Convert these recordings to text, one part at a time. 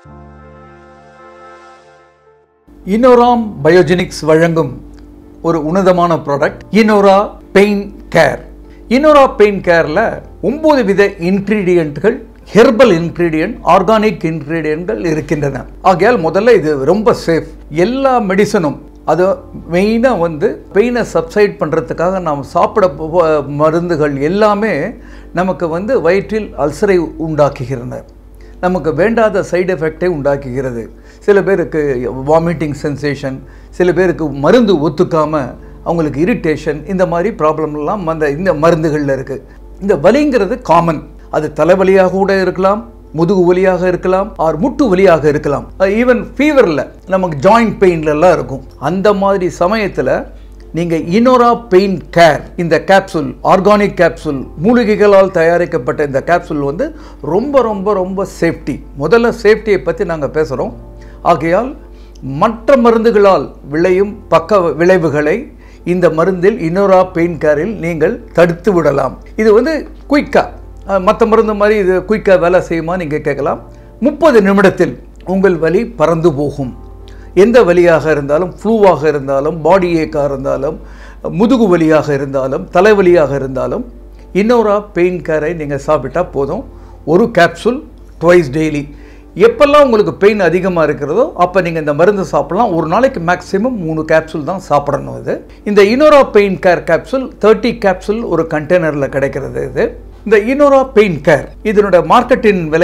இனோராம் பயோஜெனிக்ஸ் வழங்கும் ஒரு உன்னதமான product Inora pain care. Inora pain கேரில் 9 வித இன்க்ரீடியன்ட்கள், ஹெர்பல் இன்க்ரீடியன்ட், ஆர்கானிக் இன்க்ரீடியன்ட்கள் இருக்கின்றன. ஆகையால் முதல்ல இது ரொம்ப சேஃப். எல்லா மெடிசனும், அது மெயினாக பெயினை சப்சைட் பண்ணுறதுக்காக நாம் சாப்பிட மருந்துகள் எல்லாமே நமக்கு வயிற்றில் அல்சரை உண்டாக்குகிறது, நமக்கு வேண்டாத சைடு எஃபெக்டை உண்டாக்குகிறது. சில பேருக்கு வாமிட்டிங் சென்சேஷன், சில பேருக்கு மருந்து ஒத்துக்காமல் அவங்களுக்கு இரிட்டேஷன், இந்த மாதிரி ப்ராப்ளம்லாம் இந்த மருந்துகளில் இருக்குது. இந்த வலிங்கிறது காமன். அது தலைவலியாக கூட இருக்கலாம், முதுகு வலியாக இருக்கலாம், ஆர் முட்டு வலியாக இருக்கலாம், ஈவன் ஃபீவரில் நமக்கு ஜாயிண்ட் பெயின்லலாம் இருக்கும். அந்த மாதிரி சமயத்தில் நீங்கள் இனோரா பெயின் கேர், இந்த கேப்சூல், ஆர்கானிக் கேப்சூல், மூலிகைகளால் தயாரிக்கப்பட்ட இந்த கேப்சூல் ரொம்ப ரொம்ப ரொம்ப சேஃப்டி. முதல்ல சேஃப்டியை பற்றி நாங்கள் பேசுகிறோம். ஆகையால் மற்ற மருந்துகளால் விளையும் பக்க விளைவுகளை இந்த மருந்தில், இனோரா பெயின் கேரில் நீங்கள் தடுத்து விடலாம். இது குயிக்காக, மற்ற மருந்து மாதிரி இது குயிக்காக வேலை செய்யுமா நீங்கள் கேட்கலாம். 30 நிமிடத்தில் உங்கள் வலி பறந்து போகும். எந்த வலியாக இருந்தாலும், ஃப்ளூவாக இருந்தாலும், பாடி ஏக்காக இருந்தாலும், முதுகு வலியாக இருந்தாலும், தலைவலியாக இருந்தாலும், இனோரா பெயின் கேரை நீங்கள் சாப்பிட்டா போதும். ஒரு கேப்சூல் ட்வைஸ் டெய்லி. எப்பெல்லாம் உங்களுக்கு பெயின் அதிகமாக இருக்கிறதோ அப்போ நீங்கள் இந்த மருந்து சாப்பிடலாம். ஒரு நாளைக்கு மேக்ஸிமம் 3 கேப்சூல் தான் சாப்பிடணும். இந்த Inora pain care capsule 30 capsule ஒரு கண்டெய்னரில் கிடைக்கிறது. இந்த இனோரா பெயின் கேர் இதனுடைய மார்க்கெட்டின் விலை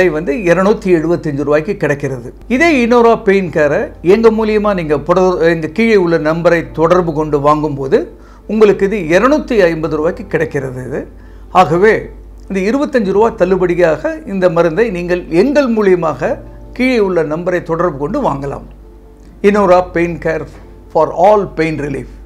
275 ரூபாய்க்கு கிடைக்கிறது. இதே இனோரா பெயின் கேரை எங்கள் மூலியமாக நீங்கள் எங்கள் கீழே உள்ள நம்பரை தொடர்பு கொண்டு வாங்கும்போது உங்களுக்கு இது 250 ரூபாய்க்கு கிடைக்கிறது. ஆகவே இந்த 25 ரூபா தள்ளுபடியாக இந்த மருந்தை நீங்கள் எங்கள் மூலியமாக கீழே உள்ள நம்பரை தொடர்பு கொண்டு வாங்கலாம். Inora pain care for all pain relief.